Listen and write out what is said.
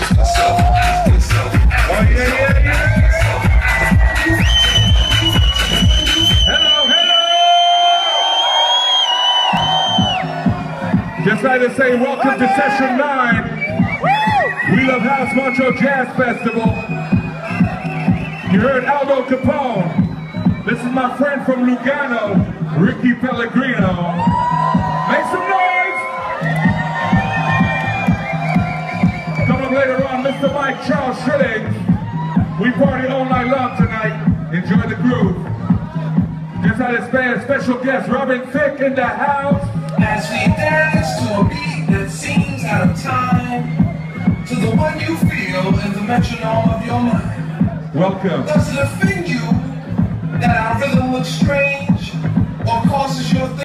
Just like to say welcome to Session 9. We Love House Montreux Jazz Festival. You heard Aldo Capone. This is my friend from Lugano, Ricky Pellegrino. Make some noise! Coming up later on, Mr. Mike Charles Schilling. We party all night long tonight. Enjoy the groove. Just like to say a special guest, Robin Thicke in the house. As we dance to a beat that seems out of time, to the one you feel in the metronome of your mind. Welcome. Does it offend you that our rhythm looks strange?